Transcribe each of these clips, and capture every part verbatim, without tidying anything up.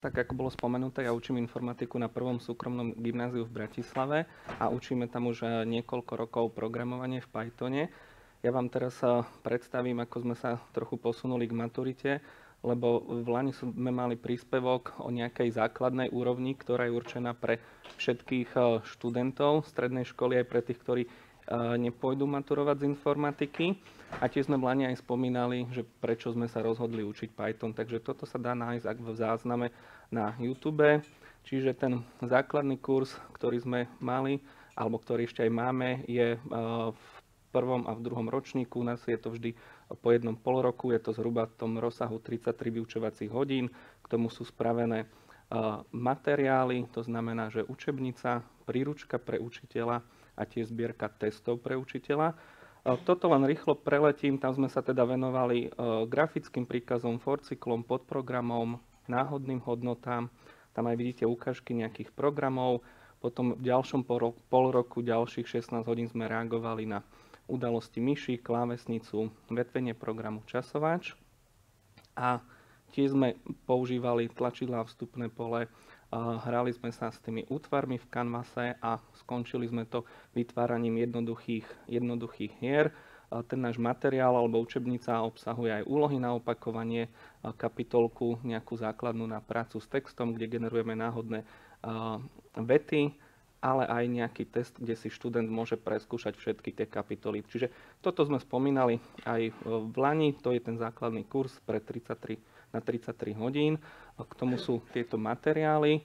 Tak ako bolo spomenuté, ja učím informatiku na prvom súkromnom gymnáziu v Bratislave a učíme tam už niekoľko rokov programovanie v Pythone. Ja vám teraz predstavím, ako sme sa trochu posunuli k maturite, lebo v Lani sme mali príspevok o nejakej základnej úrovni, ktorá je určená pre všetkých študentov strednej školy, aj pre tých, ktorí nepôjdu maturovať z informatiky. A tiež sme v Lani aj spomínali, že prečo sme sa rozhodli učiť Python. Takže toto sa dá nájsť ak v zázname na YouTube. Čiže ten základný kurz, ktorý sme mali, alebo ktorý ešte aj máme, je v prvom a v druhom ročníku. U nás je to vždy po jednom pol roku. Je to zhruba v tom rozsahu tridsaťtri vyučovacích hodín. K tomu sú spravené materiály, to znamená, že učebnica, príručka pre učiteľa a tiež zbierka testov pre učiteľa. Toto len rýchlo preletím, tam sme sa teda venovali grafickým príkazom, forcyklom, podprogramom, náhodným hodnotám. Tam aj vidíte ukážky nejakých programov. Potom v ďalšom pol roku, ďalších šestnásť hodín sme reagovali na udalosti myši, klávesnicu, vetvenie programu časovač. A tiež sme používali tlačidlá, vstupné pole. Hrali sme sa s tými útvarmi v Canvase a skončili sme to vytváraním jednoduchých, jednoduchých hier. Ten náš materiál alebo učebnica obsahuje aj úlohy na opakovanie, kapitolku, nejakú základnú na prácu s textom, kde generujeme náhodné vety, ale aj nejaký test, kde si študent môže preskúšať všetky tie kapitoly. Čiže toto sme spomínali aj v Lani, to je ten základný kurz pre tridsaťtri na tridsaťtri hodín. K tomu sú tieto materiály.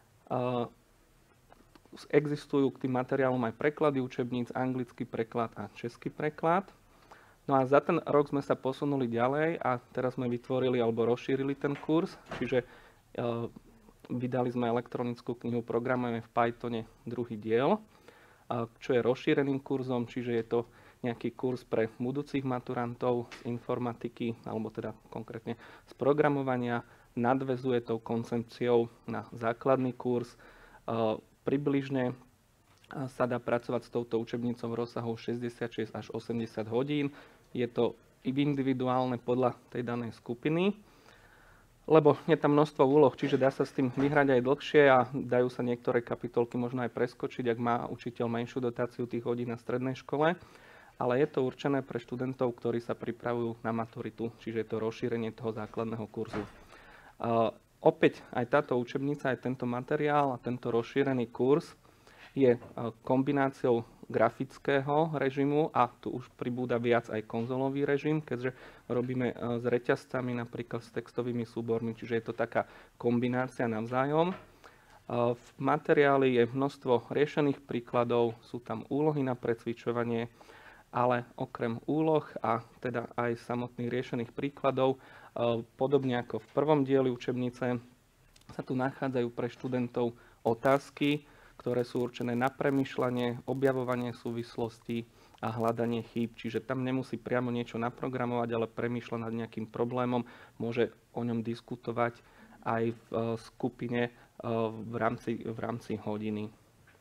Existujú k tým materiálom aj preklady učebníc, anglický preklad a český preklad. No a za ten rok sme sa posunuli ďalej a teraz sme vytvorili alebo rozšírili ten kurz, čiže vydali sme elektronickú knihu Programujeme v Pythone druhý diel, čo je rozšíreným kurzom, čiže je to nejaký kurz pre budúcich maturantov z informatiky, alebo teda konkrétne z programovania, nadväzuje tou koncepciou na základný kurz. Približne sa dá pracovať s touto učebnicou v rozsahu šesťdesiatšesť až osemdesiat hodín. Je to individuálne podľa tej danej skupiny, lebo je tam množstvo úloh, čiže dá sa s tým vyhrať aj dlhšie a dajú sa niektoré kapitolky možno aj preskočiť, ak má učiteľ menšiu dotáciu tých hodín na strednej škole. Ale je to určené pre študentov, ktorí sa pripravujú na maturitu, čiže je to rozšírenie toho základného kurzu. Uh, opäť aj táto učebnica, aj tento materiál a tento rozšírený kurz je uh, kombináciou grafického režimu a tu už pribúda viac aj konzolový režim, keďže robíme uh, s reťazcami, napríklad s textovými súbormi, čiže je to taká kombinácia navzájom. Uh, v materiáli je množstvo riešených príkladov, sú tam úlohy na precvičovanie, ale okrem úloh a teda aj samotných riešených príkladov, podobne ako v prvom dieli učebnice, sa tu nachádzajú pre študentov otázky, ktoré sú určené na premýšľanie, objavovanie súvislostí a hľadanie chýb. Čiže tam nemusí priamo niečo naprogramovať, ale premýšľa nad nejakým problémom, môže o ňom diskutovať aj v skupine v rámci, v rámci hodiny.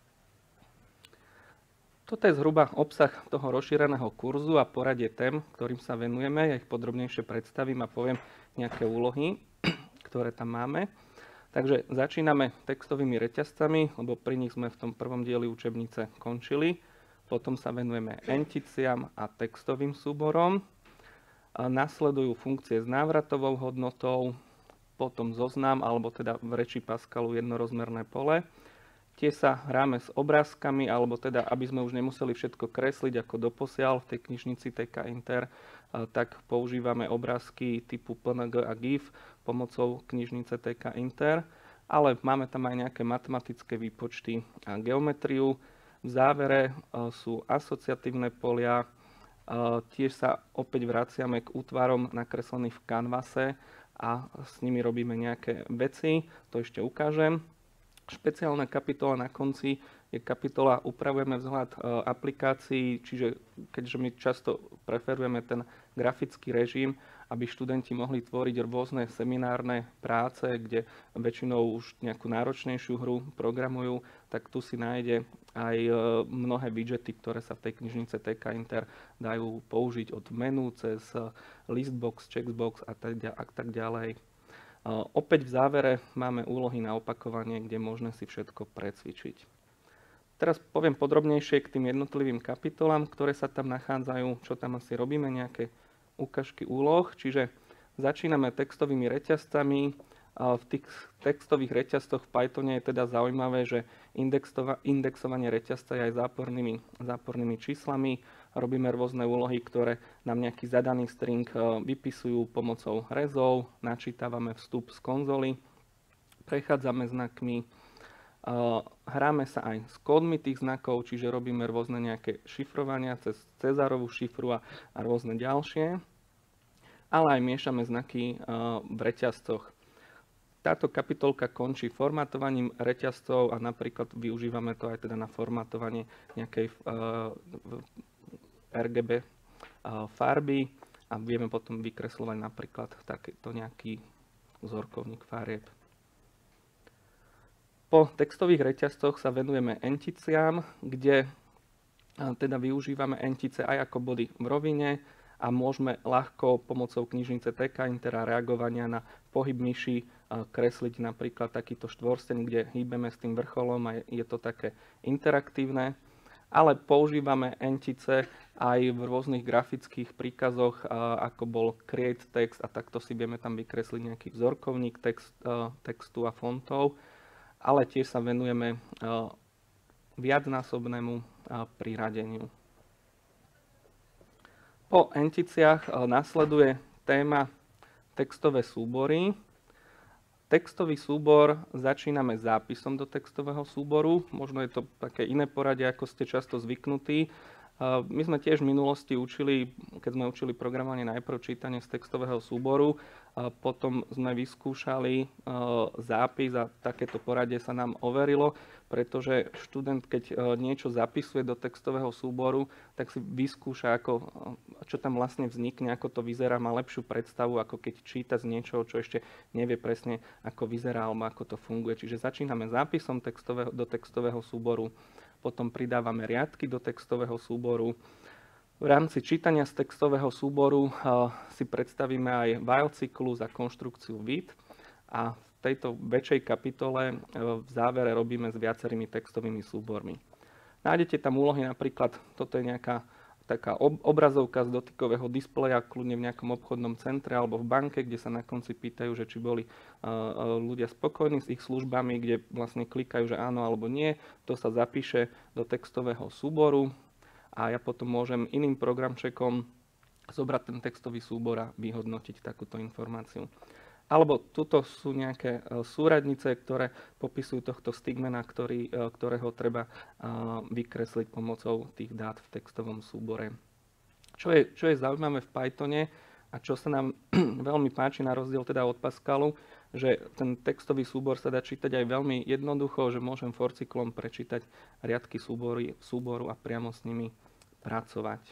Toto je zhruba obsah toho rozšíreného kurzu a poradie tém, ktorým sa venujeme. Ja ich podrobnejšie predstavím a poviem nejaké úlohy, ktoré tam máme. Takže začíname textovými reťazcami, lebo pri nich sme v tom prvom dieli učebnice končili. Potom sa venujeme enticiam a textovým súborom. A nasledujú funkcie s návratovou hodnotou, potom zoznam, alebo teda v reči Pascalu jednorozmerné pole. Tiež sa hráme s obrázkami, alebo teda, aby sme už nemuseli všetko kresliť ako doposiaľ v tej knižnici té ká Inter, tak používame obrázky typu pé en gé a gif pomocou knižnice té ká Inter, ale máme tam aj nejaké matematické výpočty a geometriu. V závere sú asociatívne polia, tiež sa opäť vraciame k útvarom nakreslených v Canvase a s nimi robíme nejaké veci, to ešte ukážem. Špeciálna kapitola na konci je kapitola Upravujeme vzhľad aplikácií, čiže keďže my často preferujeme ten grafický režim, aby študenti mohli tvoriť rôzne seminárne práce, kde väčšinou už nejakú náročnejšiu hru programujú, tak tu si nájde aj mnohé widgety, ktoré sa v tej knižnice té ká Inter dajú použiť od menu cez listbox, checkbox a tak ďalej. Opäť v závere máme úlohy na opakovanie, kde je možné si všetko precvičiť. Teraz poviem podrobnejšie k tým jednotlivým kapitolám, ktoré sa tam nachádzajú, čo tam asi robíme, nejaké ukážky úloh. Čiže začíname textovými reťazcami. V tých textových reťazcoch v Pythone je teda zaujímavé, že indexovanie reťazca je aj zápornými, zápornými číslami. Robíme rôzne úlohy, ktoré nám nejaký zadaný string vypisujú pomocou rezov, načítavame vstup z konzoly, prechádzame znakmi, hráme sa aj s kódmi tých znakov, čiže robíme rôzne nejaké šifrovania cez Cezarovú šifru a, a rôzne ďalšie, ale aj miešame znaky v reťazcoch. Táto kapitolka končí formatovaním reťazcov a napríklad využívame to aj teda na formatovanie nejakej uh, er gé bé uh, farby a vieme potom vykresľovať napríklad takýto nejaký vzorkovník farieb. Po textových reťazcoch sa venujeme enticiám, kde uh, teda využívame entice aj ako body v rovine a môžeme ľahko pomocou knižnice té ká Intera reagovania na pohyb myši kresliť napríklad takýto štvorsteň, kde hýbeme s tým vrcholom a je to také interaktívne. Ale používame entice aj v rôznych grafických príkazoch, ako bol create text a takto si vieme tam vykresliť nejaký vzorkovník text, textu a fontov. Ale tiež sa venujeme viacnásobnému priradeniu. Po enticiách nasleduje téma textové súbory. Textový súbor začíname zápisom do textového súboru. Možno je to také iné poradie, ako ste často zvyknutí. My sme tiež v minulosti učili, keď sme učili programovanie, najprv čítanie z textového súboru, potom sme vyskúšali zápis a takéto poradie sa nám overilo, pretože študent, keď niečo zapisuje do textového súboru, tak si vyskúša, ako, čo tam vlastne vznikne, ako to vyzerá, má lepšiu predstavu, ako keď číta z niečoho, čo ešte nevie presne, ako vyzerá alebo ako to funguje. Čiže začíname zápisom textového, do textového súboru, potom pridávame riadky do textového súboru. V rámci čítania z textového súboru si predstavíme aj while cyklus a konštrukciu with a v tejto väčšej kapitole v závere robíme s viacerými textovými súbormi. Nájdete tam úlohy, napríklad toto je nejaká taká obrazovka z dotykového displeja, kľudne v nejakom obchodnom centre alebo v banke, kde sa na konci pýtajú, že či boli ľudia spokojní s ich službami, kde vlastne klikajú, že áno alebo nie. To sa zapíše do textového súboru a ja potom môžem iným programčekom zobrať ten textový súbor a vyhodnotiť takúto informáciu. Alebo tuto sú nejaké súradnice, ktoré popisujú tohto stigmana, ktorý, ktorého treba vykresliť pomocou tých dát v textovom súbore. Čo je, čo je zaujímavé v Pythone a čo sa nám veľmi páči na rozdiel teda od Pascalu, že ten textový súbor sa dá čítať aj veľmi jednoducho, že môžem forcyklom prečítať riadky súbory, súboru a priamo s nimi pracovať.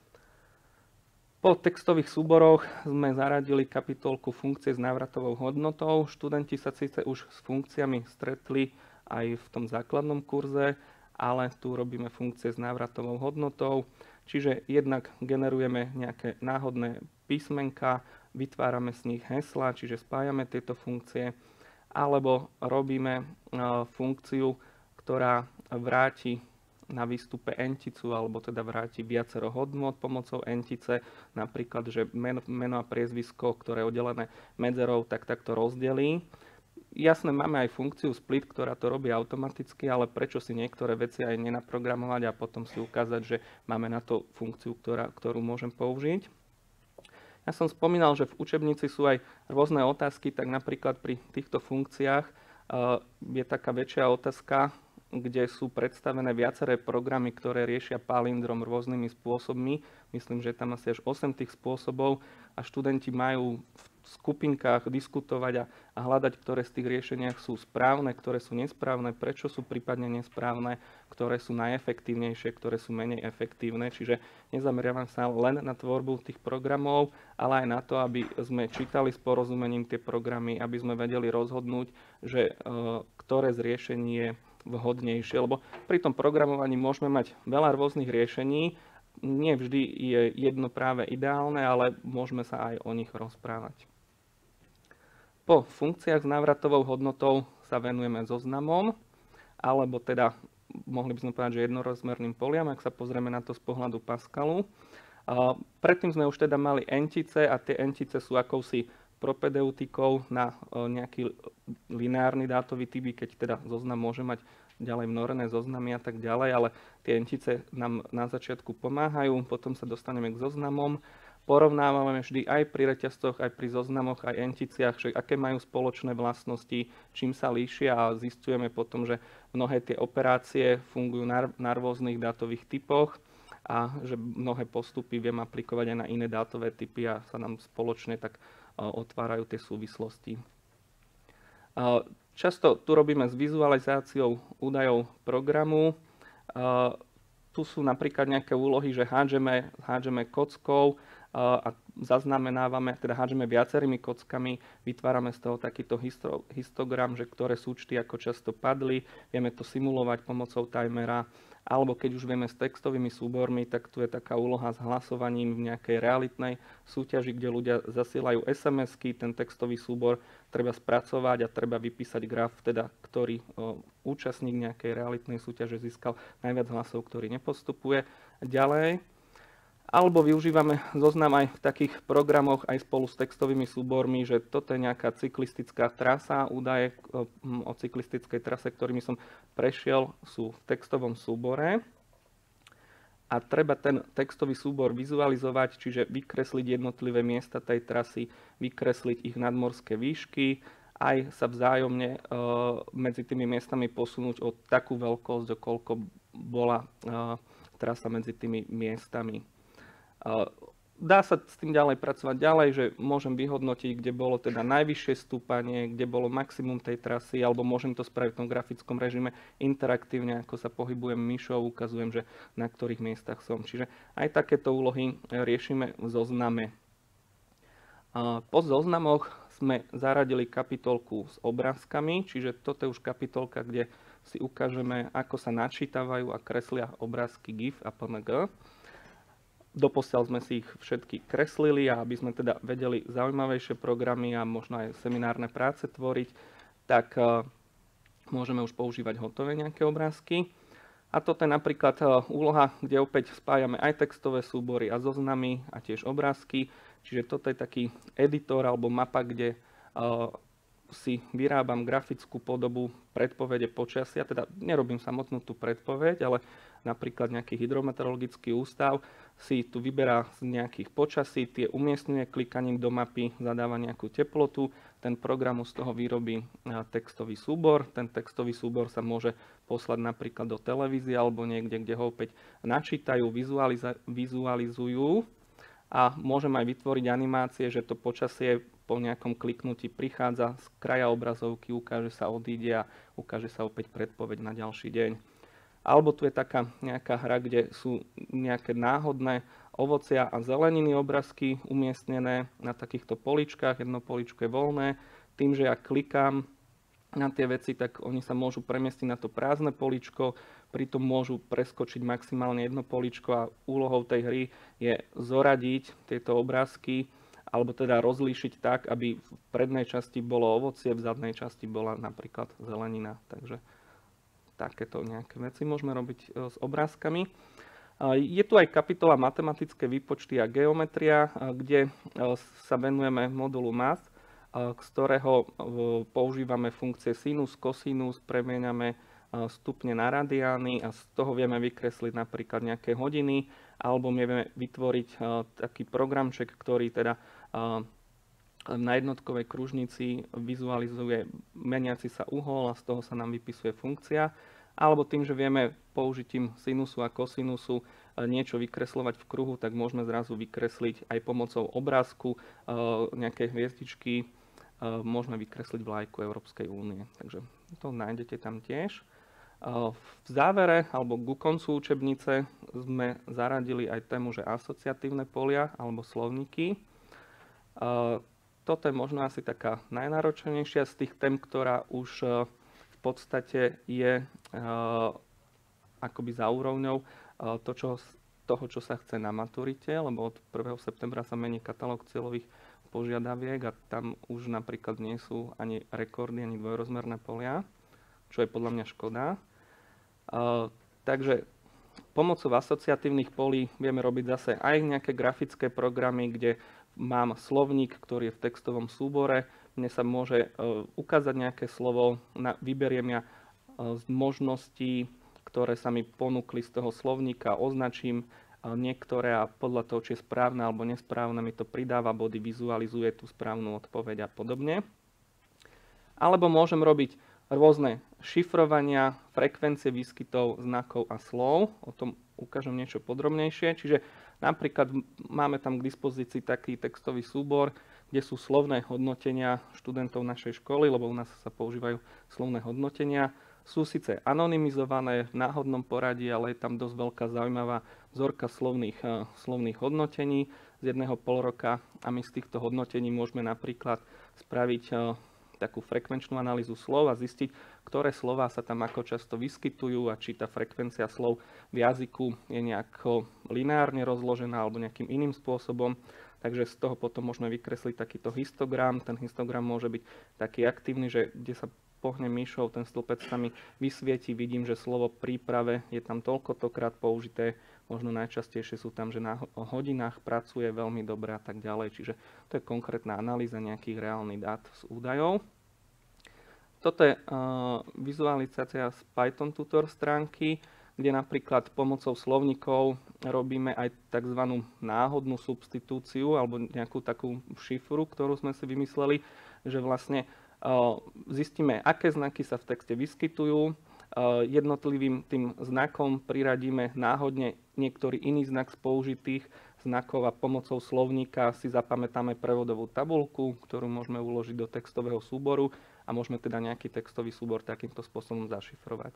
Po textových súboroch sme zaradili kapitolku funkcie s návratovou hodnotou. Študenti sa síce už s funkciami stretli aj v tom základnom kurze, ale tu robíme funkcie s návratovou hodnotou. Čiže jednak generujeme nejaké náhodné písmenka, vytvárame z nich heslá, čiže spájame tieto funkcie, alebo robíme funkciu, ktorá vráti na výstupe enticu, alebo teda vráti viacero hodnôt pomocou entice, napríklad, že meno, meno a priezvisko, ktoré je oddelené medzerou, tak takto rozdelí. Jasné, máme aj funkciu split, ktorá to robí automaticky, ale prečo si niektoré veci aj nenaprogramovať a potom si ukázať, že máme na to funkciu, ktorá, ktorú môžem použiť. Ja som spomínal, že v učebnici sú aj rôzne otázky, tak napríklad pri týchto funkciách uh, je taká väčšia otázka, kde sú predstavené viaceré programy, ktoré riešia palindrom rôznymi spôsobmi. Myslím, že tam asi až osem tých spôsobov a študenti majú v skupinkách diskutovať a, a hľadať, ktoré z tých riešeniach sú správne, ktoré sú nesprávne, prečo sú prípadne nesprávne, ktoré sú najefektívnejšie, ktoré sú menej efektívne. Čiže nezameriavam sa len na tvorbu tých programov, ale aj na to, aby sme čítali s porozumením tie programy, aby sme vedeli rozhodnúť, že e, ktoré z riešení je vhodnejšie, lebo pri tom programovaní môžeme mať veľa rôznych riešení, nie vždy je jedno práve ideálne, ale môžeme sa aj o nich rozprávať. Po funkciách s návratovou hodnotou sa venujeme zoznamom, alebo teda mohli by sme povedať, že jednorozmerným poliam, ak sa pozrieme na to z pohľadu Pascalu. Predtým sme už teda mali entice a tie entice sú akousi propedeutikou na nejaký lineárny dátový typ, keď teda zoznam môže mať ďalej mnorené zoznamy a tak ďalej, ale tie entice nám na začiatku pomáhajú, potom sa dostaneme k zoznamom. Porovnávame vždy aj pri reťazcoch, aj pri zoznamoch, aj enticiách, že aké majú spoločné vlastnosti, čím sa líšia a zisťujeme potom, že mnohé tie operácie fungujú na, na rôznych dátových typoch a že mnohé postupy viem aplikovať aj na iné dátové typy a sa nám spoločne tak otvárajú tie súvislosti. Často tu robíme s vizualizáciou údajov programu. Tu sú napríklad nejaké úlohy, že hádžeme, hádžeme kockou a zaznamenávame, teda hádžeme viacerými kockami, vytvárame z toho takýto histogram, že ktoré súčty ako často padli, vieme to simulovať pomocou timera, alebo keď už vieme s textovými súbormi, tak tu je taká úloha s hlasovaním v nejakej realitnej súťaži, kde ľudia zasielajú es em esky, ten textový súbor treba spracovať a treba vypísať graf, teda ktorý o, účastník nejakej realitnej súťaže získal najviac hlasov, ktorý nepostupuje ďalej. Alebo využívame zoznam aj v takých programoch aj spolu s textovými súbormi, že toto je nejaká cyklistická trasa, údaje o cyklistickej trase, ktorými som prešiel, sú v textovom súbore. A treba ten textový súbor vizualizovať, čiže vykresliť jednotlivé miesta tej trasy, vykresliť ich nadmorské výšky, aj sa vzájomne e, medzi tými miestami posunúť o takú veľkosť, o koľko bola e, trasa medzi tými miestami. Dá sa s tým ďalej pracovať ďalej, že môžem vyhodnotiť, kde bolo teda najvyššie stúpanie, kde bolo maximum tej trasy, alebo môžem to spraviť v tom grafickom režime interaktívne, ako sa pohybujem myšou, ukazujem, že na ktorých miestach som. Čiže aj takéto úlohy riešime v zozname. Po zoznamoch sme zaradili kapitolku s obrázkami, čiže toto je už kapitolka, kde si ukážeme, ako sa načítavajú a kreslia obrázky gif a pé en gé. Doposiaľ sme si ich všetky kreslili a aby sme teda vedeli zaujímavejšie programy a možno aj seminárne práce tvoriť, tak uh, môžeme už používať hotové nejaké obrázky. A toto je napríklad uh, úloha, kde opäť spájame aj textové súbory a zoznamy a tiež obrázky. Čiže toto je taký editor alebo mapa, kde uh, si vyrábam grafickú podobu predpovede počasia, teda nerobím samotnú tú predpoveď, ale napríklad nejaký hydrometeorologický ústav si tu vyberá z nejakých počasí, tie umiestňuje klikaním do mapy, zadáva nejakú teplotu, ten program z toho vyrobí textový súbor, ten textový súbor sa môže poslať napríklad do televízie alebo niekde, kde ho opäť načítajú, vizualizujú a môžem aj vytvoriť animácie, že to počasie po nejakom kliknutí prichádza z kraja obrazovky, ukáže sa, odíde a ukáže sa opäť predpoveď na ďalší deň. Alebo tu je taká nejaká hra, kde sú nejaké náhodné ovocia a zeleniny obrázky umiestnené na takýchto poličkách. Jedno poličko je voľné. Tým, že ja klikám na tie veci, tak oni sa môžu premiestiť na to prázdne poličko, pritom môžu preskočiť maximálne jedno poličko a úlohou tej hry je zoradiť tieto obrázky alebo teda rozlíšiť tak, aby v prednej časti bolo ovocie, v zadnej časti bola napríklad zelenina. Takže takéto nejaké veci môžeme robiť s obrázkami. Je tu aj kapitola matematické výpočty a geometria, kde sa venujeme modulu Math, z ktorého používame funkcie sinus, kosinus, premieňame stupne na radiány a z toho vieme vykresliť napríklad nejaké hodiny, alebo vieme vytvoriť taký programček, ktorý teda na jednotkovej kružnici vizualizuje meniaci sa uhol a z toho sa nám vypisuje funkcia. Alebo tým, že vieme použitím sinusu a kosinusu niečo vykreslovať v kruhu, tak môžeme zrazu vykresliť aj pomocou obrázku nejaké hviezdičky, môžeme vykresliť vlajku Európskej únie. Takže to nájdete tam tiež. V závere alebo ku koncu učebnice sme zaradili aj tému, že asociatívne polia alebo slovníky. Toto je možno asi taká najnáročnejšia z tých tém, ktorá už v podstate je akoby za úrovňou to, čo, toho, čo sa chce na maturite, lebo od prvého septembra sa mení katalóg cieľových požiadaviek a tam už napríklad nie sú ani rekordy, ani dvojrozmerné polia, čo je podľa mňa škoda. Uh, takže pomocou asociatívnych polí vieme robiť zase aj nejaké grafické programy, kde mám slovník, ktorý je v textovom súbore. Mne sa môže uh, ukázať nejaké slovo, na, vyberiem ja uh, z možností, ktoré sa mi ponúkli z toho slovníka, označím uh, niektoré a podľa toho, či je správne alebo nesprávne, mi to pridáva body, vizualizuje tú správnu odpoveď a podobne. Alebo môžem robiť rôzne šifrovania, frekvencie výskytov, znakov a slov. O tom ukážem niečo podrobnejšie. Čiže napríklad máme tam k dispozícii taký textový súbor, kde sú slovné hodnotenia študentov našej školy, lebo u nás sa používajú slovné hodnotenia. Sú síce anonymizované v náhodnom poradí, ale je tam dosť veľká zaujímavá vzorka slovných, uh, slovných hodnotení z jedného pol roka a my z týchto hodnotení môžeme napríklad spraviť uh, takú frekvenčnú analýzu slov a zistiť, ktoré slová sa tam ako často vyskytujú a či tá frekvencia slov v jazyku je nejako lineárne rozložená alebo nejakým iným spôsobom. Takže z toho potom môžeme vykresliť takýto histogram. Ten histogram môže byť taký aktívny, že kde sa pohne myšou, ten stĺpec sa mi vysvieti, vidím, že slovo príprave je tam toľkotokrát použité, možno najčastejšie sú tam, že na hodinách pracuje veľmi dobre a tak ďalej. Čiže to je konkrétna analýza nejakých reálnych dát z údajov. Toto je uh, vizualizácia z Python tutor stránky, kde napríklad pomocou slovníkov robíme aj tzv. Náhodnú substitúciu alebo nejakú takú šifru, ktorú sme si vymysleli, že vlastne uh, zistíme, aké znaky sa v texte vyskytujú, uh, jednotlivým tým znakom priradíme náhodne niektorý iný znak z použitých znakov a pomocou slovníka si zapamätáme prevodovú tabuľku, ktorú môžeme uložiť do textového súboru a môžeme teda nejaký textový súbor takýmto spôsobom zašifrovať.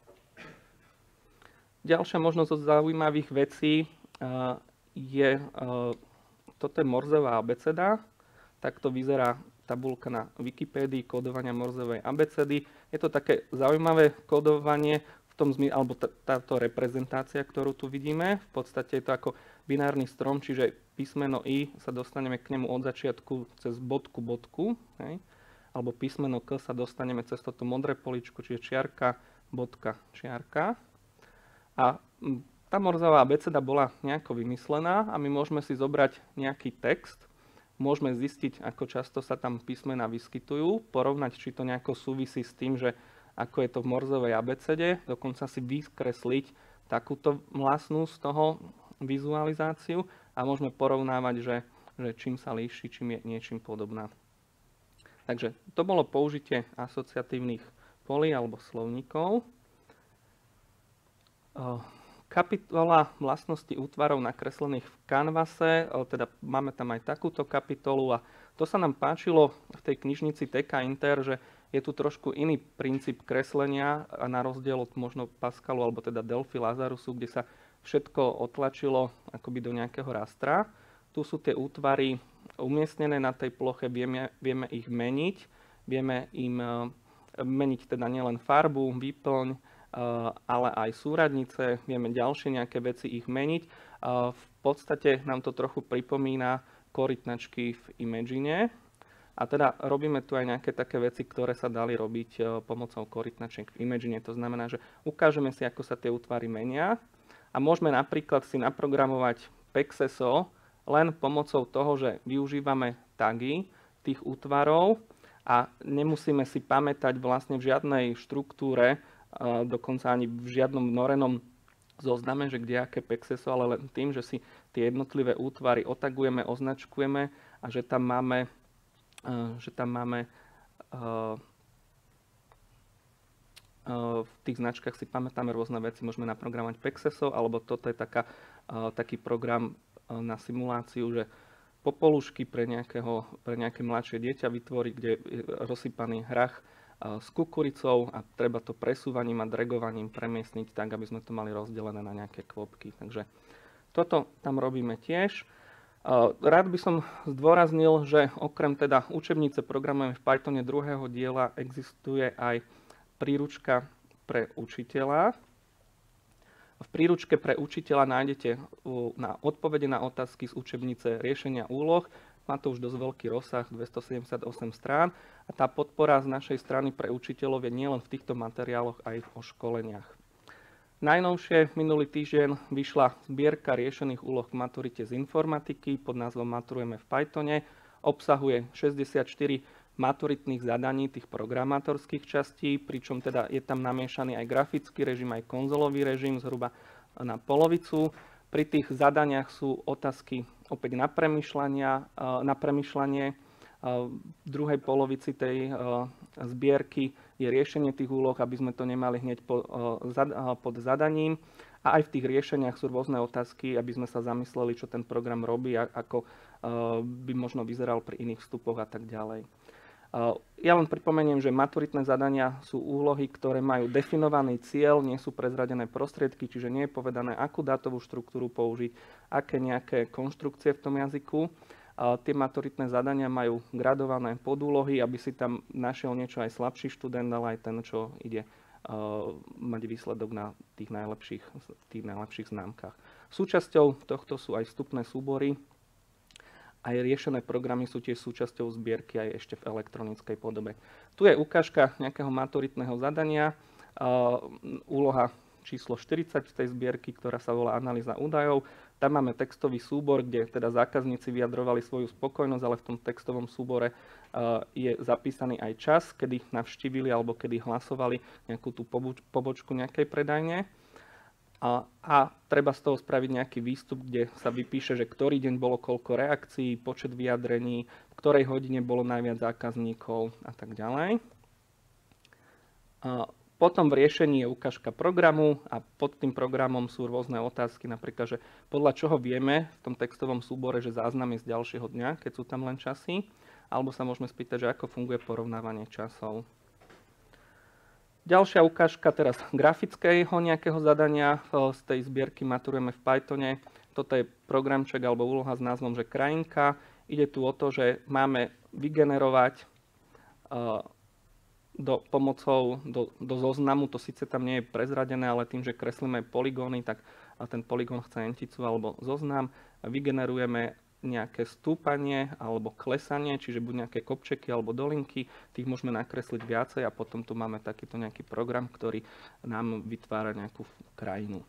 Ďalšia možnosť od zaujímavých vecí uh, je, uh, toto je Morzová abeceda. Takto vyzerá tabuľka na Wikipédii kódovania Morzovej abecedy. Je to také zaujímavé kódovanie, v tom zmysle, alebo táto reprezentácia, ktorú tu vidíme. V podstate je to ako binárny strom, čiže písmeno I sa dostaneme k nemu od začiatku cez bodku, bodku, hej? Alebo písmeno K sa dostaneme cez toto modré poličko, čiže čiarka, bodka, čiarka. A tá Morzová abeceda bola nejako vymyslená a my môžeme si zobrať nejaký text, môžeme zistiť, ako často sa tam písmená vyskytujú, porovnať, či to nejako súvisí s tým, že ako je to v Morzovej abecede, dokonca si vykresliť takúto vlastnú z toho vizualizáciu a môžeme porovnávať, že, že čím sa líši, čím je niečím podobná. Takže to bolo použitie asociatívnych polí alebo slovníkov. Kapitola vlastnosti útvarov nakreslených v Canvase, teda máme tam aj takúto kapitolu a to sa nám páčilo v tej knižnici té ká Inter, že je tu trošku iný princíp kreslenia a na rozdiel od možno Pascalu alebo teda Delphi Lazarusu, kde sa všetko otlačilo akoby do nejakého rastra. Tu sú tie útvary umiestnené na tej ploche, vieme, vieme ich meniť, vieme im meniť teda nielen farbu, výplň, ale aj súradnice, vieme ďalšie nejaké veci ich meniť. V podstate nám to trochu pripomína korytnačky v Imagine. A teda robíme tu aj nejaké také veci, ktoré sa dali robiť pomocou korytnačiek v Imagine. To znamená, že ukážeme si, ako sa tie útvary menia a môžeme napríklad si naprogramovať Pexeso len pomocou toho, že využívame tagy tých útvarov a nemusíme si pamätať vlastne v žiadnej štruktúre, dokonca ani v žiadnom norenom zozname, že kde aké Pexeso, ale len tým, že si tie jednotlivé útvary otagujeme, označkujeme a že tam máme, že tam máme v tých značkách si pamätáme rôzne veci, môžeme naprogramovať Pexeso, alebo toto je taká, taký program na simuláciu, že popolušky pre, nejakého, pre nejaké mladšie dieťa vytvoriť, kde je rozsypaný hrach s kukuricou a treba to presúvaním a dragovaním premiestniť tak, aby sme to mali rozdelené na nejaké kvopky. Takže toto tam robíme tiež. Rád by som zdôraznil, že okrem teda učebnice programujeme v Pythone druhého diela existuje aj príručka pre učiteľa. V príručke pre učiteľa nájdete na odpovede na otázky z učebnice riešenia úloh. Má to už dosť veľký rozsah, dvestosedemdesiatosem strán a tá podpora z našej strany pre učiteľov je nielen v týchto materiáloch, aj o školeniach. Najnovšie minulý týždeň vyšla zbierka riešených úloh k maturite z informatiky pod názvom Maturujeme v Pythone. Obsahuje šesťdesiatštyri maturitných zadaní, tých programátorských častí, pričom teda je tam namiešaný aj grafický režim, aj konzolový režim zhruba na polovicu. Pri tých zadaniach sú otázky opäť na premýšľania, na premýšľanie. V druhej polovici tej zbierky je riešenie tých úloh, aby sme to nemali hneď pod zadaním. A aj v tých riešeniach sú rôzne otázky, aby sme sa zamysleli, čo ten program robí, ako by možno vyzeral pri iných vstupoch a tak ďalej. Ja len pripomeniem, že maturitné zadania sú úlohy, ktoré majú definovaný cieľ, nie sú prezradené prostriedky, čiže nie je povedané, akú dátovú štruktúru použiť, aké nejaké konštrukcie v tom jazyku. Tie maturitné zadania majú gradované podúlohy, aby si tam našiel niečo aj slabší študent, ale aj ten, čo ide mať výsledok na tých najlepších, tých najlepších známkach. Súčasťou tohto sú aj vstupné súbory. Aj riešené programy sú tiež súčasťou zbierky aj ešte v elektronickej podobe. Tu je ukážka nejakého maturitného zadania. Úloha číslo štyridsať v tej zbierky, ktorá sa volá Analýza údajov. Tam máme textový súbor, kde teda zákazníci vyjadrovali svoju spokojnosť, ale v tom textovom súbore je zapísaný aj čas, kedy navštívili alebo kedy hlasovali nejakú tú pobočku nejakej predajne. A, a treba z toho spraviť nejaký výstup, kde sa vypíše, že ktorý deň bolo koľko reakcií, počet vyjadrení, v ktorej hodine bolo najviac zákazníkov a tak ďalej. A potom v riešení je ukážka programu a pod tým programom sú rôzne otázky, napríklad, že podľa čoho vieme v tom textovom súbore, že záznam je z ďalšieho dňa, keď sú tam len časy, alebo sa môžeme spýtať, že ako funguje porovnávanie časov. Ďalšia ukážka teraz grafického nejakého zadania z tej zbierky Maturujeme v Pythone. Toto je programček alebo úloha s názvom, že krajinka. Ide tu o to, že máme vygenerovať do, pomocou do, do zoznamu, to síce tam nie je prezradené, ale tým, že kreslíme poligóny, tak ten poligón chce enticu alebo zoznam. Vygenerujeme nejaké stúpanie alebo klesanie, čiže buď nejaké kopčeky alebo dolinky, tých môžeme nakresliť viacej a potom tu máme takýto nejaký program, ktorý nám vytvára nejakú krajinu.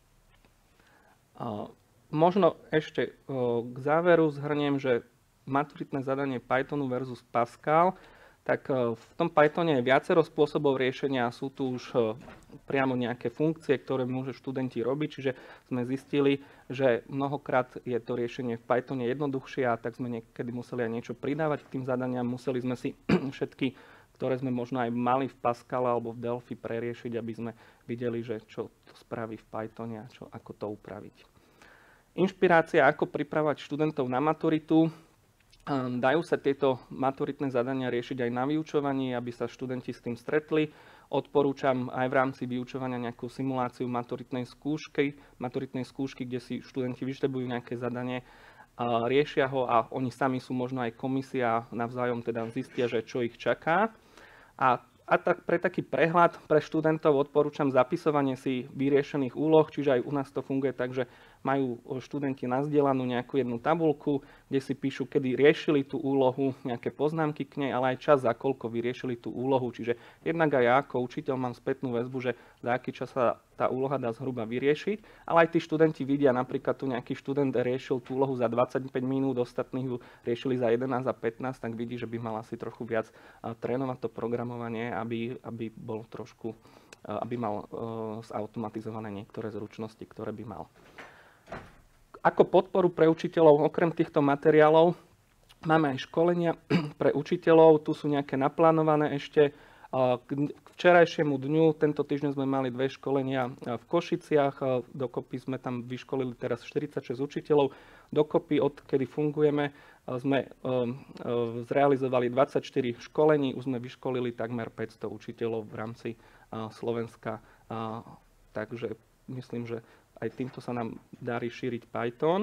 Možno ešte k záveru zhrniem, že maturitné zadanie Pythonu versus Pascal, tak v tom Pythone je viacero spôsobov riešenia, sú tu už priamo nejaké funkcie, ktoré môžu študenti robiť, čiže sme zistili, že mnohokrát je to riešenie v Pythone jednoduchšie a tak sme niekedy museli aj niečo pridávať k tým zadaniam, museli sme si všetky, ktoré sme možno aj mali v Pascale alebo v Delphi preriešiť, aby sme videli, že čo to spraví v Pythone a čo, ako to upraviť. Inšpirácia, ako pripravať študentov na maturitu. Dajú sa tieto maturitné zadania riešiť aj na vyučovaní, aby sa študenti s tým stretli. Odporúčam aj v rámci vyučovania nejakú simuláciu maturitnej skúšky, maturitnej skúšky, kde si študenti vyštrebujú nejaké zadanie, riešia ho a oni sami sú možno aj komisia, navzájom teda zistia, že čo ich čaká. A A tak pre taký prehľad pre študentov odporúčam zapisovanie si vyriešených úloh, čiže aj u nás to funguje tak, že majú študenti nazdielanú nejakú jednu tabuľku, kde si píšu, kedy riešili tú úlohu, nejaké poznámky k nej, ale aj čas, za koľko vyriešili tú úlohu. Čiže jednak aj ja ako učiteľ mám spätnú väzbu, že za aký čas sa tá úloha dá zhruba vyriešiť, ale aj tí študenti vidia, napríklad tu nejaký študent riešil tú úlohu za dvadsaťpäť minút, ostatní ju riešili za jedenásť a pätnásť, tak vidí, že by mal asi trochu viac trénovať to programovanie, aby, aby bol trošku, aby mal zautomatizované niektoré zručnosti, ktoré by mal. Ako podporu pre učiteľov, okrem týchto materiálov, máme aj školenia pre učiteľov, tu sú nejaké naplánované ešte. K včerajšiemu dňu, tento týždeň sme mali dve školenia v Košiciach, dokopy sme tam vyškolili teraz štyridsaťšesť učiteľov, dokopy odkedy fungujeme sme zrealizovali dvadsaťštyri školení, už sme vyškolili takmer päťsto učiteľov v rámci Slovenska, takže myslím, že aj týmto sa nám darí šíriť Python.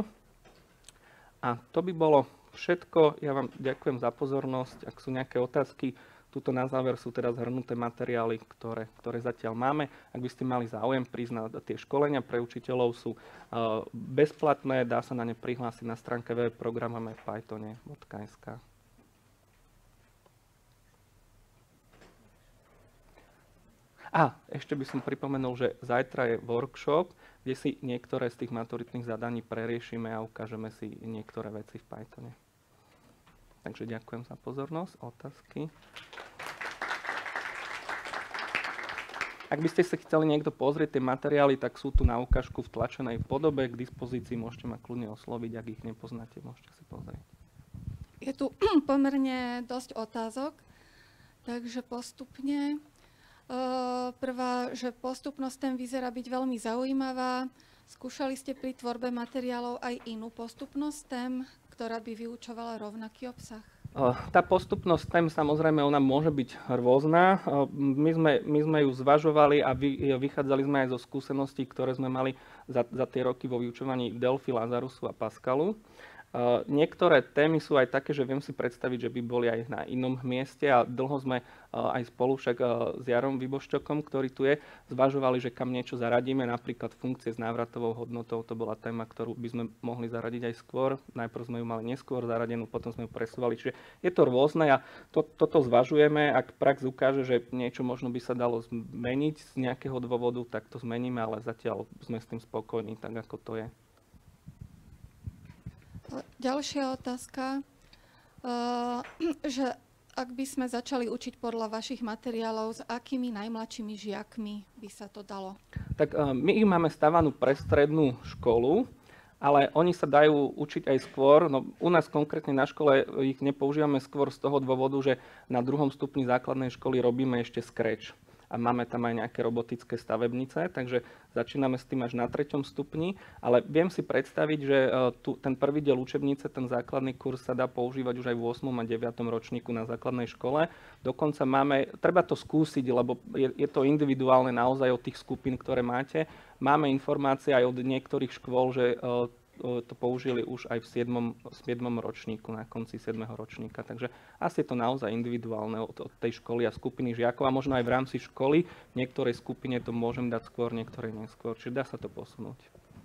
A to by bolo všetko. Ja vám ďakujem za pozornosť. Ak sú nejaké otázky, tu tuto na záver sú teda zhrnuté materiály, ktoré, ktoré zatiaľ máme. Ak by ste mali záujem prísť na tie školenia pre učiteľov, sú uh, bezplatné, dá sa na ne prihlásiť na stránke w w w bodka programujeme v pythone bodka es ka. A ešte by som pripomenul, že zajtra je workshop, kde si niektoré z tých maturitných zadaní preriešime a ukážeme si niektoré veci v Pythone. Takže ďakujem za pozornosť. Otázky? Ak by ste si chceli niekto pozrieť tie materiály, tak sú tu na ukážku v tlačenej podobe k dispozícii. Môžete ma kľudne osloviť, ak ich nepoznáte, môžete si pozrieť. Je tu pomerne dosť otázok, takže postupne. Prvá, že postupnosť tém vyzerá byť veľmi zaujímavá. Skúšali ste pri tvorbe materiálov aj inú postupnosť tém, ktorá by vyučovala rovnaký obsah? Tá postupnosť tém, samozrejme, ona môže byť rôzna. My sme, my sme ju zvažovali a vy, vychádzali sme aj zo skúseností, ktoré sme mali za, za tie roky vo vyučovaní Delphi, Lazarusu a Pascalu. Uh, niektoré témy sú aj také, že viem si predstaviť, že by boli aj na inom mieste a dlho sme uh, aj spolu však uh, s Jarom Vyboščokom, ktorý tu je, zvažovali, že kam niečo zaradíme, napríklad funkcie s návratovou hodnotou, to bola téma, ktorú by sme mohli zaradiť aj skôr. Najprv sme ju mali neskôr zaradenú, potom sme ju presúvali, čiže je to rôzne a to, toto zvažujeme. Ak prax ukáže, že niečo možno by sa dalo zmeniť z nejakého dôvodu, tak to zmeníme, ale zatiaľ sme s tým spokojní, tak ako to je. Ďalšia otázka, že ak by sme začali učiť podľa vašich materiálov, s akými najmladšími žiakmi by sa to dalo? Tak my ich máme stavanú pre strednú školu, ale oni sa dajú učiť aj skôr. No, u nás konkrétne na škole ich nepoužívame skôr z toho dôvodu, že na druhom stupni základnej školy robíme ešte Scratch. A máme tam aj nejaké robotické stavebnice, takže začíname s tým až na treťom stupni, ale viem si predstaviť, že tu, ten prvý diel učebnice, ten základný kurz sa dá používať už aj v ôsmom a deviatom ročníku na základnej škole. Dokonca máme, treba to skúsiť, lebo je, je to individuálne naozaj od tých skupín, ktoré máte. Máme informácie aj od niektorých škôl, že to použili už aj v siedmom ročníku, na konci siedmeho ročníka. Takže asi je to naozaj individuálne od, od tej školy a skupiny žiakov a možno aj v rámci školy. V niektorej skupine to môžem dať skôr, niektorej neskôr. Čiže dá sa to posunúť.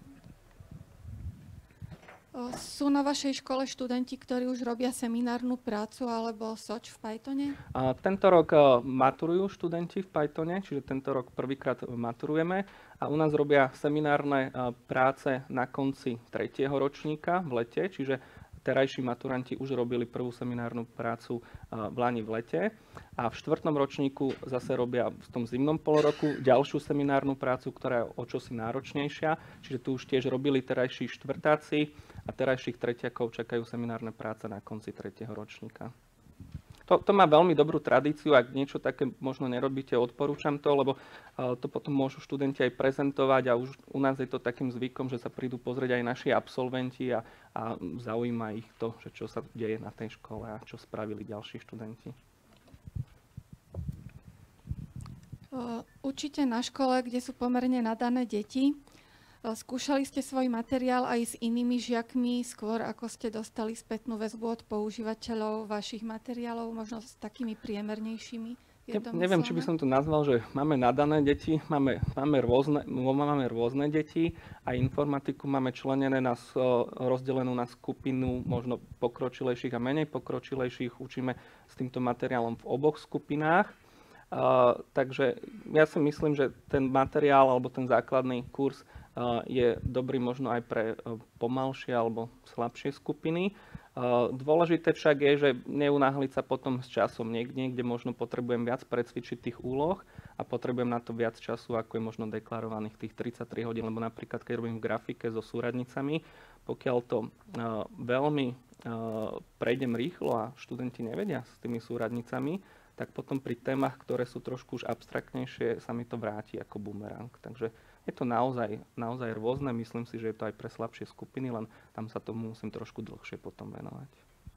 Sú na vašej škole študenti, ktorí už robia seminárnu prácu alebo soč v Pythone? A tento rok maturujú študenti v Pythone, čiže tento rok prvýkrát maturujeme a u nás robia seminárne práce na konci tretieho ročníka v lete, čiže terajší maturanti už robili prvú seminárnu prácu v lani v lete a v štvrtom ročníku zase robia v tom zimnom polroku ďalšiu seminárnu prácu, ktorá je o čosi náročnejšia, čiže tu už tiež robili terajší štvrtáci a terajších tretiakov čakajú seminárne práce na konci tretieho ročníka. To, to má veľmi dobrú tradíciu, ak niečo také možno nerobíte, odporúčam to, lebo uh, to potom môžu študenti aj prezentovať a už u nás je to takým zvykom, že sa prídu pozrieť aj naši absolventi a, a zaujíma ich to, že čo sa deje na tej škole a čo spravili ďalší študenti. Uh, učíte na škole, kde sú pomerne nadané deti. Skúšali ste svoj materiál aj s inými žiakmi, skôr ako ste dostali spätnú väzbu od používateľov vašich materiálov, možno s takými priemernejšími? Ne, neviem, či by som to nazval, že máme nadané deti, máme, máme, rôzne, máme rôzne deti a informatiku máme členené na, rozdelenú na skupinu možno pokročilejších a menej pokročilejších. Učíme s týmto materiálom v oboch skupinách. Uh, takže ja si myslím, že ten materiál alebo ten základný kurz uh, je dobrý možno aj pre uh, pomalšie alebo slabšie skupiny. Uh, dôležité však je, že neunáhliť sa potom s časom. Niek- niekde možno potrebujem viac precvičiť tých úloh a potrebujem na to viac času, ako je možno deklarovaných tých tridsaťtri hodín, lebo napríklad keď robím v grafike so súradnicami, pokiaľ to uh, veľmi uh, prejdem rýchlo a študenti nevedia s tými súradnicami, tak potom pri témach, ktoré sú trošku už abstraktnejšie, sa mi to vráti ako bumerang. Takže je to naozaj, naozaj rôzne. Myslím si, že je to aj pre slabšie skupiny, len tam sa tomu musím trošku dlhšie potom venovať.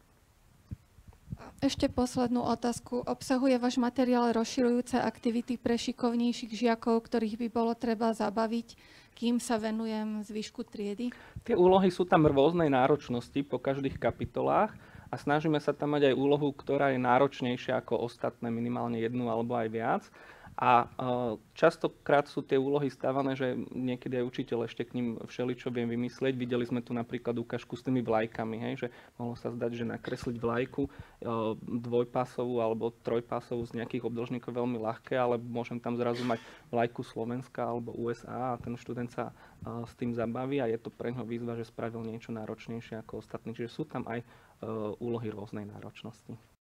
Ešte poslednú otázku. Obsahuje váš materiál rozširujúce aktivity pre šikovnejších žiakov, ktorých by bolo treba zabaviť, kým sa venujem zvyšku triedy? Tie úlohy sú tam rôznej náročnosti po každých kapitolách. a snažíme sa tam mať aj úlohu, ktorá je náročnejšia ako ostatné, minimálne jednu alebo aj viac. A častokrát sú tie úlohy stávané, že niekedy aj učiteľ ešte k ním všeličo viem vymyslieť. Videli sme tu napríklad ukážku s tými vlajkami, hej, že mohlo sa zdať, že nakresliť vlajku dvojpásovú alebo trojpásovú z nejakých obdĺžnikov veľmi ľahké, ale môžem tam zrazu mať vlajku Slovenska alebo U S A a ten študent sa s tým zabaví a je to pre ňoho výzva, že spravil niečo náročnejšie ako ostatní. Čiže sú tam aj úlohy rôznej náročnosti.